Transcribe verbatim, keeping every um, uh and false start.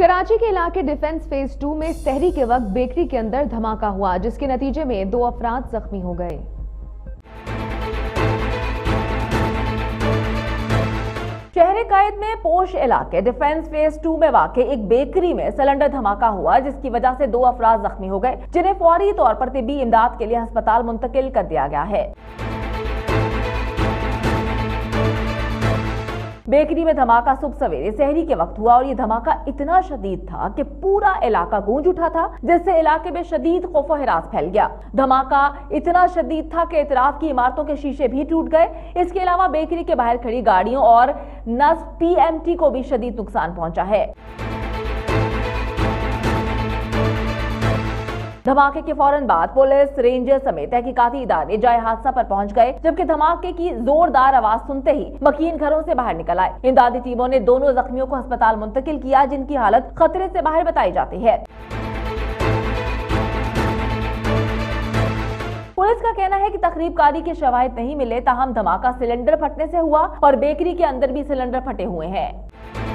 कराची के इलाके defence phase two में सहरी के वक्त बेकरी के अंदर धमाका हुआ, जिसके नतीजे में दो अफराद जख्मी हो गए। शहर कायद में पोश इलाके डिफेंस फेज टू में वाक़े एक बेकरी में सिलेंडर धमाका हुआ, जिसकी वजह से दो अफराद जख्मी हो गए, जिन्हें फौरी तौर पर तिब्बी इमदाद के लिए अस्पताल मुंतकिल कर दिया गया है। बेकरी में धमाका सुबह सवेरे सहरी के वक्त हुआ और ये धमाका इतना शदीद था कि पूरा इलाका गूंज उठा था, जिससे इलाके में शदीद खौफ हिरास फैल गया। धमाका इतना शदीद था कि इतराफ की इमारतों के शीशे भी टूट गए। इसके अलावा बेकरी के बाहर खड़ी गाड़ियों और नस्ब पीएमटी को भी शदीद नुकसान पहुंचा है। धमाके के फौरन बाद पुलिस, रेंजर समेत तहकीकाती इदारे जाए हादसा पर पहुंच गए, जबकि धमाके की जोरदार आवाज सुनते ही मकीन घरों से बाहर निकल आए। इमदादी टीमों ने दोनों जख्मियों को अस्पताल मुंतकिल किया, जिनकी हालत खतरे से बाहर बताई जाती है। पुलिस का कहना है कि तखरीबकारी के शवाहिद नहीं मिले, ताहम धमाका सिलेंडर फटने से हुआ और बेकरी के अंदर भी सिलेंडर फटे हुए हैं।